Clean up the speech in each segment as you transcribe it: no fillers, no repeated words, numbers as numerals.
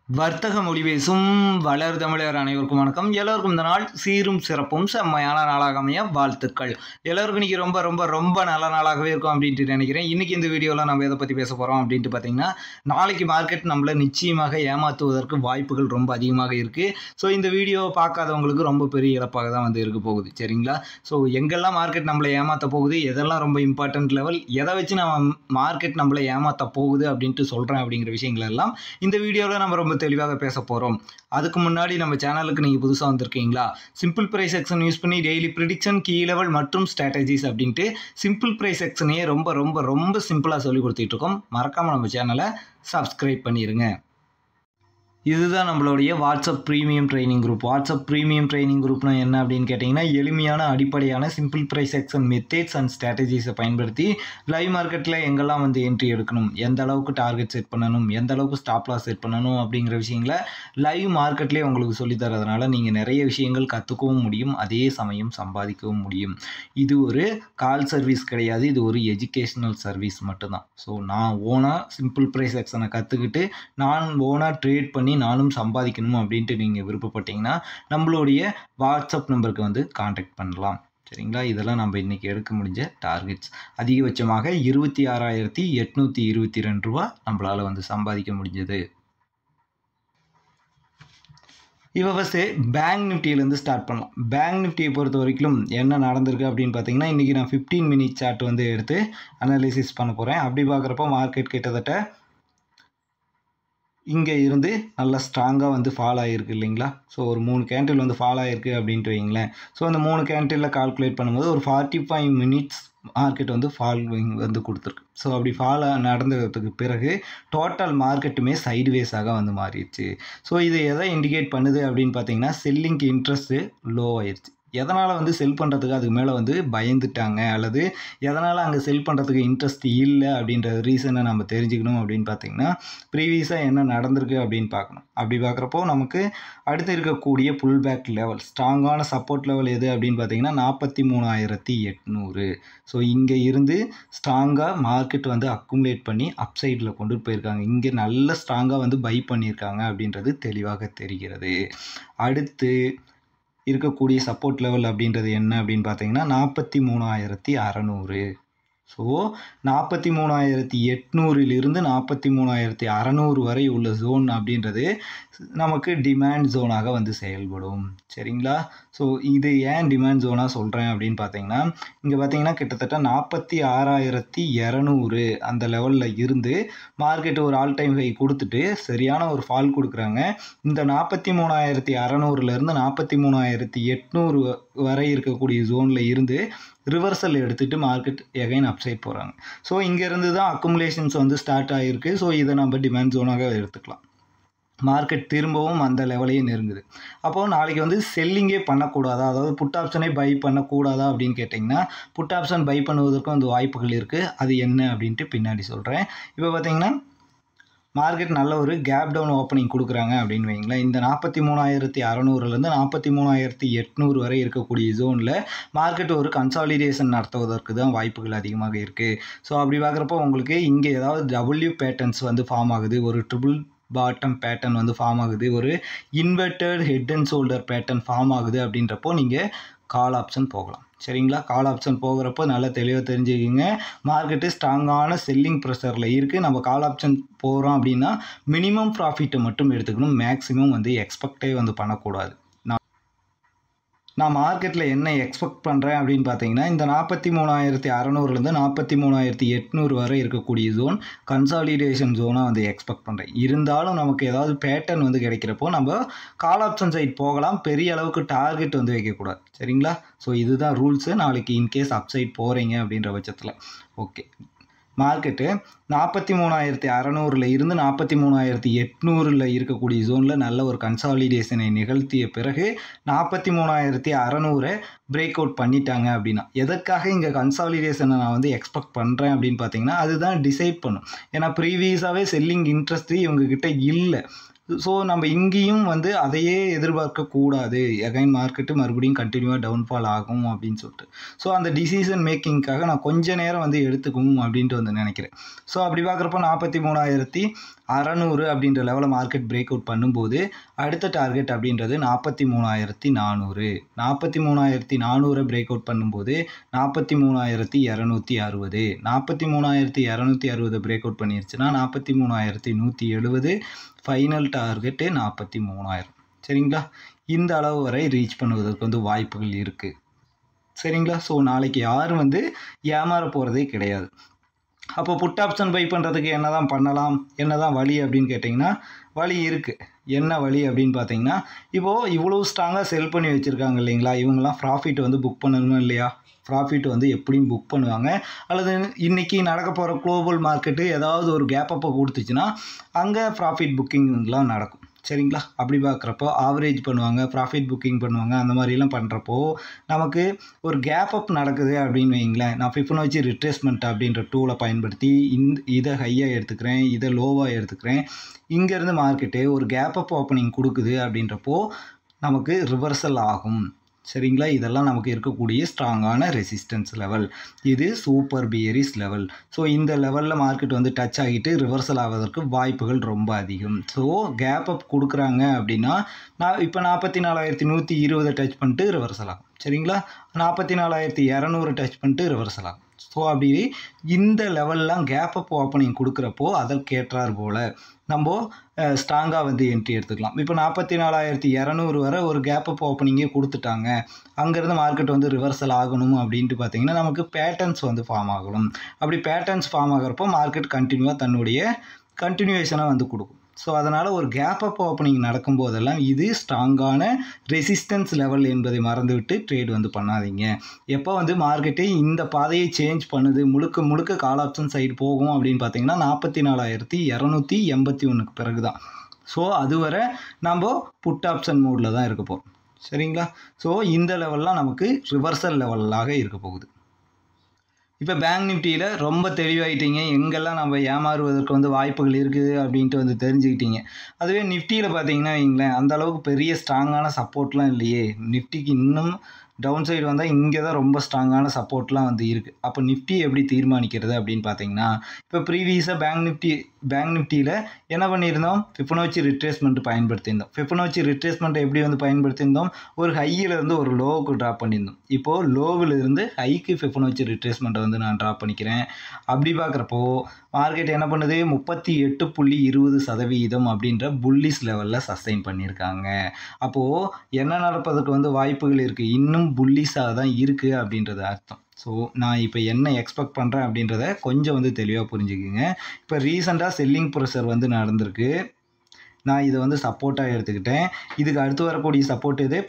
வர்த்தக மொழி பேசும் வளர் தமிழர் அனைவருக்கும் வணக்கம். எல்லோருக்கும் இந்த நாள் சீரும் சிறப்பும் செம்மையான நாளாக அமைய வாழ்த்துக்கள். எல்லோருக்கும் இன்றைக்கி ரொம்ப ரொம்ப ரொம்ப நல்ல நாளாகவே இருக்கும் அப்படின்ட்டு நினைக்கிறேன். இன்றைக்கி இந்த வீடியோவில் நம்ம எதை பற்றி பேச போகிறோம் அப்படின்ட்டு பார்த்தீங்கன்னா, நாளைக்கு மார்க்கெட் நம்மளை நிச்சயமாக ஏமாற்றுவதற்கு வாய்ப்புகள் ரொம்ப அதிகமாக இருக்குது. ஸோ இந்த வீடியோவை பார்க்காதவங்களுக்கு ரொம்ப பெரிய இழப்பாக தான் வந்து இருக்க போகுது, சரிங்களா? ஸோ எங்கெல்லாம் மார்க்கெட் நம்மளை ஏமாற்ற போகுது, எதெல்லாம் ரொம்ப இம்பார்ட்டன்ட் லெவல், எதை வச்சு நம்ம மார்க்கெட் நம்மளை ஏமாற்ற போகுது அப்படின்ட்டு சொல்கிறேன் அப்படிங்கிற விஷயங்கள் எல்லாம் இந்த வீடியோவில் நம்ம ரொம்ப தெளிவாக பேச போகிறோம். அதுக்கு முன்னாடி நம்ம சேனலுக்கு நீங்கள் புதுசாக வந்திருக்கீங்களா, சிம்பிள் ப்ரைஸ் செக்ஷன் யூஸ் பண்ணி டெய்லி ப்ரிடிக்ஷன், கீ லெவல் மற்றும் ஸ்ட்ராட்டஜிஸ் அப்படின்ட்டு சிம்பிள் ப்ரைஸ் செக்ஷனையே ரொம்ப ரொம்ப ரொம்ப சிம்பிளாக சொல்லி கொடுத்துட்டு இருக்கோம். மறக்காமல் நம்ம சேனலை சப்ஸ்கிரைப் பண்ணிடுங்க. இதுதான் நம்மளுடைய WhatsApp premium training group. WhatsApp premium training குரூப்னா என்ன அப்படின்னு கேட்டிங்கன்னா, எளிமையான அடிப்படையான simple price section methods and ஸ்ட்ராட்டஜிஸை பயன்படுத்தி லைவ் மார்க்கெட்டில் எங்கெல்லாம் வந்து என்ட்ரி எடுக்கணும், எந்த அளவுக்கு டார்கெட் செட் பண்ணணும், எந்த அளவுக்கு ஸ்டாப் லாஸ் செட் பண்ணணும் அப்படிங்கிற விஷயங்களை லைவ் மார்க்கெட்லேயே உங்களுக்கு சொல்லித்தரதுனால நீங்கள் நிறைய விஷயங்கள் கற்றுக்கவும் முடியும், அதே சமயம் சம்பாதிக்கவும் முடியும். இது ஒரு கால் சர்வீஸ் கிடையாது, இது ஒரு எஜுகேஷ்னல் சர்வீஸ் மட்டும்தான். ஸோ நான் ஓனாக சிம்பிள் ப்ரைஸ் செக்ஷனை கற்றுக்கிட்டு நான் ஓனாக ட்ரேட் பண்ணி நானும் சம்பாதிக்கணும் அப்படின்ட்டு நீங்கள் விருப்பப்பட்டீங்கன்னா நம்மளுடைய வாட்ஸ்அப் நம்பருக்கு வந்து காண்டாக்ட் பண்ணலாம், சரிங்களா? இதெல்லாம் நம்ம இன்றைக்கி எடுக்க முடிஞ்ச டார்கெட்ஸ். அதிகபட்சமாக 26,822 ரூபா நம்மளால் வந்து சம்பாதிக்க முடிஞ்சது. இப்போ ஃபஸ்ட்டு பேங்க் நிஃப்டியிலேருந்து ஸ்டார்ட் பண்ணலாம். பேங்க் நிஃப்டியை பொறுத்த வரைக்கும் என்ன நடந்திருக்கு அப்படின்னு பார்த்தீங்கன்னா, இன்றைக்கி நான் 15 மினிட் சார்ட் வந்து எடுத்து அனாலிசிஸ் பண்ண போகிறேன். அப்படி பார்க்குறப்போ மார்க்கெட் கிட்டத்தட்ட இங்கே இருந்து நல்லா ஸ்ட்ராங்காக வந்து ஃபால் ஆகிருக்கு இல்லைங்களா? ஸோ ஒரு 3 கேண்டில் வந்து ஃபால் ஆகிருக்கு அப்படின்ட்டு வைங்களேன். ஸோ அந்த 3 கேண்டிலில் கால்குலேட் பண்ணும்போது ஒரு 45 மினிட்ஸ் மார்க்கெட் வந்து ஃபால் வந்து கொடுத்துருக்கு. ஸோ அப்படி ஃபால் நடந்ததுக்கு பிறகு டோட்டல் மார்க்கெட்டுமே சைட்வேஸாக வந்து மாறிடுச்சு. ஸோ இது எதை இண்டிகேட் பண்ணுது அப்படின்னு பார்த்தீங்கன்னா, செல்லிங்க்கு இன்ட்ரெஸ்ட்டு லோ ஆயிடுச்சு. எதனால் வந்து செல் பண்ணுறதுக்கு அதுக்கு மேலே வந்து பயந்துட்டாங்க, அல்லது எதனால் அங்கே செல் பண்ணுறதுக்கு இன்ட்ரெஸ்ட் இல்லை அப்படின்ற ரீசனை நம்ம தெரிஞ்சுக்கணும் அப்படின்னு பார்த்தீங்கன்னா, ப்ரீவியஸாக என்ன நடந்திருக்கு அப்படின்னு பார்க்கணும். அப்படி பார்க்குறப்போ நமக்கு அடுத்து இருக்கக்கூடிய புல் பேக் லெவல், ஸ்ட்ராங்கான சப்போர்ட் லெவல் எது அப்படின்னு பார்த்தீங்கன்னா 43,800. ஸோ இங்கே இருந்து ஸ்ட்ராங்காக மார்க்கெட் வந்து அக்குமுலேட் பண்ணி அப்சைடில் கொண்டு போயிருக்காங்க. இங்கே நல்ல ஸ்ட்ராங்காக வந்து பை பண்ணியிருக்காங்க அப்படின்றது தெளிவாக தெரிகிறது. அடுத்து இருக்கக்கூடிய சப்போர்ட் லெவல் அப்படின்றது என்ன அப்படின்னு பார்த்தீங்கன்னா 43,600. ஸோ 43,800 43,600 வரை உள்ள ஜோன் அப்படின்றது நமக்கு டிமாண்ட் ஜோனாக வந்து செயல்படும், சரிங்களா? ஸோ இது ஏன் டிமாண்ட் ஜோனாக சொல்கிறேன் அப்படின்னு பார்த்தீங்கன்னா, இங்கே பார்த்தீங்கன்னா கிட்டத்தட்ட 46,200 அந்த லெவலில் இருந்து மார்க்கெட் ஒரு ஆல் டைம் ஹை கொடுத்துட்டு சரியான ஒரு ஃபால் கொடுக்குறாங்க. இந்த 43,600லேருந்து 43,800 வரை இருக்கக்கூடிய ஜோனில் இருந்து ரிவர்சல் எடுத்துகிட்டு மார்க்கெட் எகைன் அப்சைட் போகிறாங்க. ஸோ இங்கேருந்து தான் அக்குமுலேஷன்ஸ் வந்து ஸ்டார்ட் ஆகிருக்கு. ஸோ இதை நம்ம டிமாண்ட் ஜோனாக எடுத்துக்கலாம். மார்க்கெட் திரும்பவும் அந்த லெவலையே நெருங்குது. அப்போது நாளைக்கு வந்து செல்லிங்கே பண்ணக்கூடாதா, அதாவது புட் ஆப்ஷனே பை பண்ணக்கூடாதா அப்படின்னு கேட்டிங்கன்னா, புட் ஆப்ஷன் பை பண்ணுவதற்கும் அந்த வாய்ப்புகள் இருக்குது. அது என்ன அப்படின்ட்டு பின்னாடி சொல்கிறேன். இப்போ பார்த்தீங்கன்னா மார்க்கெட் நல்ல ஒரு கேப் டவுன் ஓப்பனிங் கொடுக்குறாங்க அப்படின்னு வைங்களேன். இந்த 43,600லேருந்து 43,800 வரை இருக்கக்கூடிய ஜோனில் மார்க்கெட் ஒரு கன்சாலிடேஷன் நடத்துவதற்கு தான் வாய்ப்புகள் அதிகமாக இருக்குது. ஸோ அப்படி பார்க்குறப்போ உங்களுக்கு இங்கே ஏதாவது டபிள்யூ பேட்டர்ன்ஸ் வந்து ஃபார்ம் ஆகுது, ஒரு ட்ரிபிள் பாட்டம் பேட்டர்ன் வந்து ஃபார்ம் ஆகுது, ஒரு inverted head and shoulder pattern form ஆகுது அப்படின்றப்போ நீங்கள் கால் ஆப்ஷன் போகலாம், சரிங்களா? கால் ஆப்ஷன் போகிறப்போ நல்லா தெளிவாக தெரிஞ்சுக்கிங்க, மார்க்கெட்டு ஸ்ட்ராங்கான செல்லிங் ப்ரெஷரில் இருக்குது. நம்ம கால் ஆப்ஷன் போகிறோம் அப்படின்னா மினிமம் ப்ராஃபிட்டை மட்டும் எடுத்துக்கணும், மேக்ஸிமம் வந்து எக்ஸ்பெக்டே வந்து பண்ணக்கூடாது. நான் மார்க்கெட்டில் என்ன எக்ஸ்பெக்ட் பண்ணுறேன் அப்படின்னு பார்த்தீங்கன்னா, இந்த 43,600லேருந்து 43,800 வரை இருக்கக்கூடிய ஜோன் கன்சாலிடேஷன் ஜோனாக வந்து எக்ஸ்பெக்ட் பண்ணுறேன். இருந்தாலும் நமக்கு ஏதாவது பேட்டர்ன் வந்து கிடைக்கிறப்போ நம்ம கால் ஆப்ஷன் சைட் போகலாம், பெரிய அளவுக்கு டார்கெட் வந்து வைக்கக்கூடாது, சரிங்களா? ஸோ இதுதான் ரூல்ஸு. நாளைக்கு இன்கேஸ் அப்சைட் போகிறீங்க அப்படின்ற பட்சத்தில் ஓகே. மார்க்கெட்டு 43,600 இருந்து 43,800 இருக்கக்கூடிய ஜோனில் நல்ல ஒரு கன்சாலிடேஷனை நிகழ்த்திய பிறகு 43,600 பிரேக் அவுட் பண்ணிட்டாங்க அப்படின்னா, எதற்காக இங்கே கன்சாலிடேஷனை நான் வந்து எக்ஸ்பெக்ட் பண்ணுறேன் அப்படின்னு பார்த்தீங்கன்னா, அதுதான் டிசைட் பண்ணும். ஏன்னா ப்ரீவியஸாகவே செல்லிங் இன்ட்ரெஸ்ட்டு இவங்கக்கிட்ட இல்லை. ஸோ நம்ம இங்கேயும் வந்து அதையே எதிர்பார்க்கக்கூடாது, எகைன் மார்க்கெட்டு மறுபடியும் கண்டினியூவாக டவுன்ஃபால் ஆகும் அப்படின்னு சொல்லிட்டு. ஸோ அந்த டிசிஷன் மேக்கிங்காக நான் கொஞ்ச நேரம் வந்து எடுத்துக்கும் அப்படின்ட்டு வந்து நினைக்கிறேன். ஸோ அப்படி பார்க்குறப்போ 43,600 அப்படின்ற லெவலில் மார்க்கெட் பிரேக் அவுட் பண்ணும்போது அடுத்த டார்கெட் அப்படின்றது 43,400. 43,400 பிரேக் அவுட் பண்ணும்போது 43,260. 43,260 பிரேக் அவுட் பண்ணிருச்சுன்னா 43,170. Final target 43,000. சரிங்களா? இந்த அளவு வரை ரீச் பண்ணுவதற்கு வந்து வாய்ப்புகள் இருக்குது. சரிங்களா? ஸோ நாளைக்கு யாரும் வந்து ஏமாற போகிறதே கிடையாது. அப்போ புட் ஆப்ஷன் பை பண்ணுறதுக்கு என்ன தான் பண்ணலாம், என்ன தான் வழி அப்படின்னு கேட்டிங்கன்னா, வழி இருக்குது. என்ன வழி அப்படின்னு பார்த்தீங்கன்னா, இப்போது இவ்வளோ ஸ்ட்ராங்காக செல் பண்ணி வச்சுருக்காங்க இல்லைங்களா, இவங்கெல்லாம் ப்ராஃபிட் வந்து புக் பண்ணணுமா இல்லையா? ப்ராஃபிட் வந்து எப்படியும் புக் பண்ணுவாங்க. அல்லது இன்றைக்கி நடக்க போகிற குளோபல் மார்க்கெட்டு ஏதாவது ஒரு கேப் அப்போ கொடுத்துச்சுன்னா அங்கே ப்ராஃபிட் புக்கிங்லாம் நடக்கும். சரிங்களா? அப்படி பார்க்குறப்போ ஆவரேஜ் பண்ணுவாங்க, ப்ராஃபிட் புக்கிங் பண்ணுவாங்க. அந்த மாதிரிலாம் பண்ணுறப்போ நமக்கு ஒரு கேப் அப் நடக்குது அப்படின்னு வைங்களேன். நான் ஃபிபொனாச்சி ரிட்ரேஸ்மெண்ட் அப்படின்ற டூலை பயன்படுத்தி இதை ஹையாக எடுத்துக்கிறேன், இதை லோவாக எடுத்துக்கிறேன். இங்கேருந்து மார்க்கெட்டு ஒரு கேப் அப் ஓப்பனிங் கொடுக்குது அப்படின்றப்போ நமக்கு ரிவர்சல் ஆகும். சரிங்களா? இதெல்லாம் நமக்கு இருக்கக்கூடிய ஸ்ட்ராங்கான ரெசிஸ்டன்ஸ் லெவல். இது சூப்பர் பியரிஸ் லெவல். ஸோ இந்த லெவலில் மார்க்கெட் வந்து டச் ஆகிட்டு ரிவர்சல் ஆவதற்கு வாய்ப்புகள் ரொம்ப அதிகம். ஸோ கேப் அப் கொடுக்குறாங்க அப்படின்னா நான் இப்போ 44,120 டச் பண்ணிட்டு ரிவர்சல் ஆகும். சரிங்களா? 44,200 டச் பண்ணிட்டு ரிவர்சல் ஆகும். ஸோ அப்படி இந்த லெவல்லாம் கேப் அப் ஓப்பனிங் கொடுக்குறப்போ அதற்கேற்றார் போல் நம்ம ஸ்ட்ராங்காக வந்து என்ட்ரி எடுத்துக்கலாம். இப்போ 44,200 வரை ஒரு கேப் அப் ஓப்பனிங்கே கொடுத்துட்டாங்க. அங்கேருந்து மார்க்கெட் வந்து ரிவர்சல் ஆகணும் அப்படின்ட்டு பார்த்தீங்கன்னா நமக்கு பேட்டர்ன்ஸ் வந்து ஃபார்ம் ஆகணும். அப்படி பேட்டர்ன்ஸ் ஃபார்ம் ஆகிறப்போ மார்க்கெட் கண்டினியூவாக தன்னுடைய கண்டினியூவேஷனை வந்து கொடுக்கும். ஸோ அதனால் ஒரு கேப் அப் ஓப்பனிங் நடக்கும்போதெல்லாம் இது ஸ்ட்ராங்கான ரெசிஸ்டன்ஸ் லெவல் என்பதை மறந்துவிட்டு ட்ரேட் வந்து பண்ணாதீங்க. எப்போ வந்து மார்க்கெட்டு இந்த பாதையை சேஞ்ச் பண்ணுது, முழுக்க கால் ஆப்ஷன் சைடு போகும் அப்படின்னு பார்த்தீங்கன்னா 44,281 பிறகு தான். ஸோ அதுவரை நம்ம புட் ஆப்ஷன் மோடில் தான் இருக்க போகிறோம். சரிங்களா? ஸோ இந்த லெவல்லாம் நமக்கு ரிவர்சல் லெவலாக இருக்க போகுது. இப்போ பேங்க் நிஃப்டியில் ரொம்ப தெளிவாயிட்டீங்க, எங்கெல்லாம் நம்ம ஏமாறுவதற்கு வந்து வாய்ப்புகள் இருக்குது அப்படின்ட்டு வந்து தெரிஞ்சுக்கிட்டீங்க. அதுவே நிஃப்டியில் பார்த்தீங்கன்னா வைங்களேன், அந்த அளவுக்கு பெரிய ஸ்ட்ராங்கான சப்போர்ட்லாம் இல்லையே. நிஃப்டிக்கு இன்னும் டவுன் சைடு வந்தால் இங்கே தான் ரொம்ப ஸ்ட்ராங்கான சப்போர்ட்லாம் வந்து இருக்குது. அப்போ நிஃப்டி எப்படி தீர்மானிக்கிறது அப்படின்னு பார்த்தீங்கன்னா, இப்போ ப்ரீவியஸாக பேங்க் நிஃப்டியில் என்ன பண்ணியிருந்தோம், ஃபிபொனாச்சி ரிட்ரேஸ்மெண்ட் பயன்படுத்தியிருந்தோம். ஃபிபொனாச்சி ரிட்ரேஸ்மெண்ட்டை எப்படி வந்து பயன்படுத்தியிருந்தோம், ஒரு ஹையிலேருந்து ஒரு லோவுக்கு ட்ராப் பண்ணியிருந்தோம். இப்போது லோவிலிருந்து ஹைக்கு ஃபிபொனாச்சி ரிட்ரேஸ்மெண்ட்டை வந்து நான் ட்ராப் பண்ணிக்கிறேன். அப்படி பார்க்குறப்போ மார்க்கெட் என்ன பண்ணுது, 38.20% அப்படின்ற புல்லிஷ் லெவலில் சஸ்டெயின் பண்ணியிருக்காங்க. அப்போது என்ன நடப்பதற்கு வந்து வாய்ப்புகள் இருக்குது, இன்னும் புல்லிஷாக தான் இருக்குது அப்படின்றது அர்த்தம். ஸோ நான் இப்போ என்ன எக்ஸ்பெக்ட் பண்ணுறேன் அப்படின்றத கொஞ்சம் வந்து தெளிவாக புரிஞ்சுக்குங்க. இப்போ ரீசெண்டாக செல்லிங் ப்ரெஷர் வந்து நடந்திருக்கு. நான் இதை வந்து சப்போர்ட்டாக எடுத்துக்கிட்டேன். இதுக்கு அடுத்து வரக்கூடிய சப்போர்ட் இது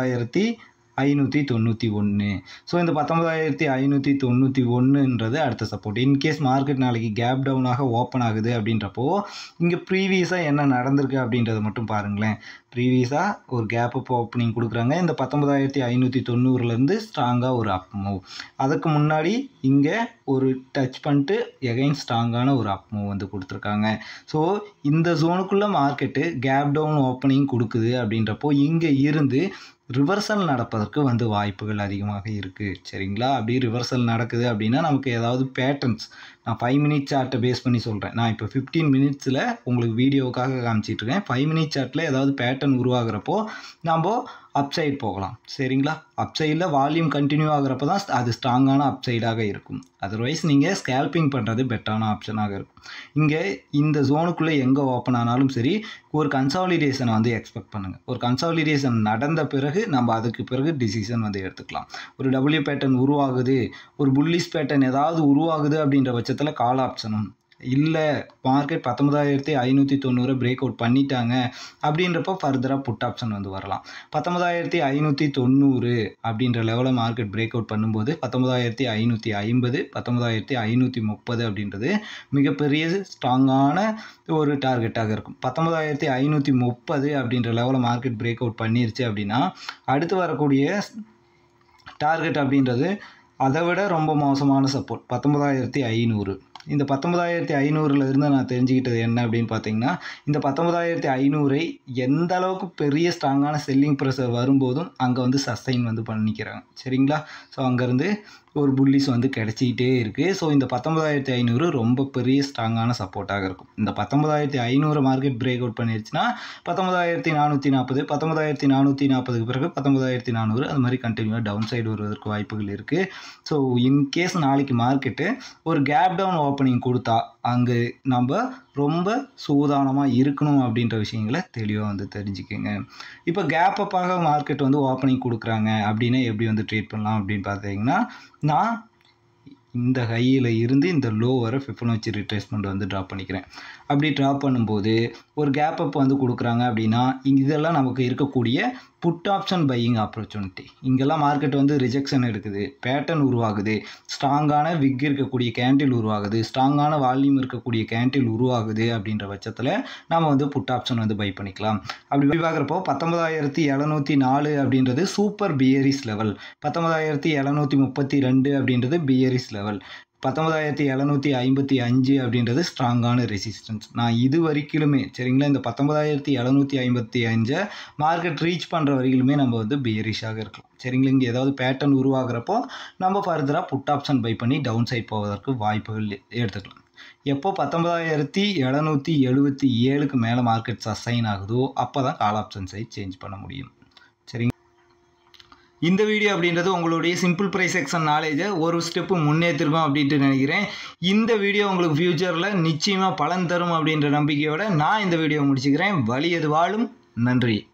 19,591. ஸோ இந்த 19,591ன்றது அடுத்த சப்போர்ட். இன்கேஸ் மார்க்கெட் நாளைக்கு கேப் டவுனாக ஓப்பன் ஆகுது அப்படின்றப்போ இங்கே ப்ரீவியஸாக என்ன நடந்திருக்கு அப்படின்றத மட்டும் பாருங்களேன். ப்ரீவியஸாக ஒரு கேப் அப் ஓப்பனிங் கொடுக்குறாங்க. இந்த 19,590லேருந்து ஸ்ட்ராங்காக ஒரு அப் மூவ். அதுக்கு முன்னாடி இங்கே ஒரு டச் பண்ணிட்டு எகைன் ஸ்ட்ராங்கான ஒரு அப் மூவ் வந்து கொடுத்துருக்காங்க. ஸோ இந்த ஜோனுக்குள்ளே மார்க்கெட்டு கேப் டவுன் ஓப்பனிங் கொடுக்குது அப்படின்றப்போ இங்கே இருந்து ரிவர்சல் நடப்பதற்கு வந்து வாய்ப்புகள் அதிகமாக இருக்குது. சரிங்களா? அப்படி ரிவர்சல் நடக்குது அப்படின்னா நமக்கு ஏதாவது பேட்டர்ன்ஸ், நான் 5 மினிட் சார்ட்டை பேஸ் பண்ணி சொல்கிறேன். நான் இப்போ 15 மினிட்ஸில் உங்களுக்கு வீடியோவுக்காக காமிச்சிட்ருக்கேன். 5 மினிட் சார்ட்டில் ஏதாவது பேட்டர்ன் உருவாகிறப்போ நம்ம அப்சைட் போகலாம். சரிங்களா? அப்சைடில் வால்யூம் கண்டினியூ ஆகிறப்ப தான் அது ஸ்ட்ராங்கான அப்சைடாக இருக்கும். அதர்வைஸ் நீங்கள் ஸ்கேல்பிங் பண்ணுறது பெட்டரான ஆப்ஷனாக இருக்கும். இங்கே இந்த ஜோனுக்குள்ளே எங்கே ஓப்பன் ஆனாலும் சரி, ஒரு கன்சாலிடேஷனை வந்து எக்ஸ்பெக்ட் பண்ணுங்கள். ஒரு கன்சாலிடேஷன் நடந்த பிறகு நம்ம அதுக்கு பிறகு டிசிஷன் வந்து எடுத்துக்கலாம். ஒரு டபிள்யூ பேட்டர்ன் உருவாகுது, ஒரு புல்லிஷ் பேட்டர்ன் ஏதாவது உருவாகுது அப்படின்ற பட்சத்தில் கால் ஆப்ஷனும் இல்லை, மார்க்கெட் 19,590 பிரேக் அவுட் பண்ணிட்டாங்க அப்படின்றப்போ ஃபர்தராக புட் ஆப்ஷன் வந்து வரலாம். 19,590 அப்படின்ற லெவலில் மார்க்கெட் பிரேக் அவுட் பண்ணும்போது 19,550, 19,530 அப்படின்றது மிகப்பெரிய ஸ்ட்ராங்கான ஒரு டார்கெட்டாக இருக்கும். 19,530 அப்படின்ற லெவலில் மார்க்கெட் பிரேக் அவுட் பண்ணிருச்சு அப்படின்னா அடுத்து வரக்கூடிய டார்கெட் அப்படின்றது அதை விட ரொம்ப மோசமான சப்போர்ட் 19,500. இந்த 19,500ல இருந்து நான் தெரிஞ்சுக்கிட்டது என்ன அப்படின்னு பார்த்தீங்கன்னா, இந்த 19,500 எந்த அளவுக்கு பெரிய ஸ்ட்ராங்கான செல்லிங் ப்ரெஷர் வரும்போதும் அங்கே வந்து சஸ்டைன் வந்து பண்ணிக்கிறாங்க. சரிங்களா? ஸோ அங்கேருந்து ஒரு புல்லிஸ் வந்து கிடைச்சிக்கிட்டே இருக்குது. ஸோ இந்த 19,500 ரொம்ப பெரிய ஸ்ட்ராங்கான சப்போர்ட்டாக இருக்கும். இந்த 19,500 மார்க்கெட் பிரேக் அவுட் பண்ணிருச்சுன்னா 19,440, 19,440க்கு பிறகு 19,400 அது மாதிரி கண்டினியூவாக டவுன் சைடு வருவதற்கு வாய்ப்புகள் இருக்குது. ஸோ இன்கேஸ் நாளைக்கு மார்க்கெட்டு ஒரு கேப் டவுன் ஓப்பனிங் கொடுத்தா அங்கே நம்ம ரொம்ப சூதானமாக இருக்கணும் அப்படின்ற விஷயங்களை தெளிவாக வந்து தெரிஞ்சுக்கோங்க. இப்போ கேப் அப்பாக மார்க்கெட் வந்து ஓப்பனிங் கொடுக்குறாங்க அப்படின்னா எப்படி வந்து ட்ரேட் பண்ணலாம் அப்படின்னு பார்த்தீங்கன்னா, நான் இந்த ஹையில் இருந்து இந்த லோ வர ஃபிபொனாச்சி ரிட்ரேஸ்மெண்ட் வந்து ட்ராப் பண்ணிக்கிறேன். அப்படி ட்ராப் பண்ணும்போது ஒரு கேப் அப் வந்து கொடுக்குறாங்க அப்படின்னா இதெல்லாம் நமக்கு இருக்கக்கூடிய புட் ஆப்ஷன் பையிங் ஆப்பர்ச்சுனிட்டி. இங்கெல்லாம் மார்க்கெட் வந்து ரிஜெக்ஷன் எடுக்குது, பேட்டர்ன் உருவாகுது, ஸ்ட்ராங்கான விக் இருக்கக்கூடிய கேண்டில் உருவாகுது, ஸ்ட்ராங்கான வால்யூம் இருக்கக்கூடிய கேண்டில் உருவாகுது. அப்படின்ற பட்சத்தில் நம்ம வந்து புட் ஆப்ஷன் வந்து பை பண்ணிக்கலாம். அப்படி பார்க்குறப்போ 19,704 அப்படின்றது சூப்பர் பியரிஸ் லெவல், 19,732 அப்படின்றது பியரிஸ் லெவல், 19,755 அப்படின்றது ஸ்ட்ராங்கான ரெசிஸ்டன்ஸ். நான் இது வரைக்குமே சரிங்களா, இந்த 19,755 மார்க்கெட் ரீச் பண்ணுற வரைக்குமே நம்ம வந்து பியரிஷாக இருக்கலாம். சரிங்களா? இங்கே ஏதாவது பேட்டர்ன் உருவாகிறப்போ நம்ம ஃபர்தராக புட் ஆப்ஷன் பை பண்ணி டவுன் சைட் போவதற்கு வாய்ப்புகள் எடுத்துக்கலாம். எப்போ 19,777க்கு மேலே மார்க்கெட் சஸ்டைன் ஆகுதோ அப்போ தான் கால் ஆப்ஷன் சைட் சேஞ்ச் பண்ண முடியும். சரிங்க, இந்த வீடியோ அப்படின்றது உங்களுடைய சிம்பிள் ப்ரைஸ் செக்ஷன் நாலேஜை ஒரு ஸ்டெப்பு முன்னேற்றிருக்கோம் அப்படின்ட்டு நினைக்கிறேன். இந்த வீடியோ உங்களுக்கு ஃப்யூச்சரில் நிச்சயமாக பலன் தரும் அப்படின்ற நம்பிக்கையோடு நான் இந்த வீடியோ முடிச்சுக்கிறேன். வழி எது வாழும். நன்றி.